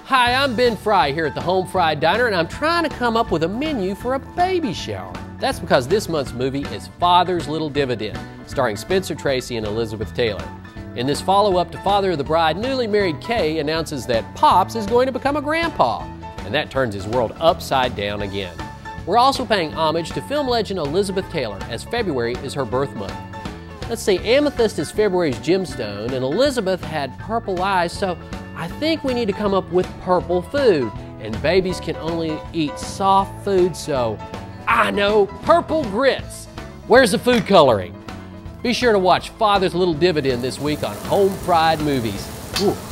Hi, I'm Ben Fry here at the Home Fried Diner, and I'm trying to come up with a menu for a baby shower. That's because this month's movie is Father's Little Dividend, starring Spencer Tracy and Elizabeth Taylor. In this follow-up to Father of the Bride, newly married Kay announces that Pops is going to become a grandpa, and that turns his world upside down again. We're also paying homage to film legend Elizabeth Taylor, as February is her birth month. Let's see, amethyst is February's gemstone, and Elizabeth had purple eyes, so I think we need to come up with purple food. And babies can only eat soft food, so I know, purple grits. Where's the food coloring? Be sure to watch Father's Little Dividend this week on Home Fried Movies. Ooh.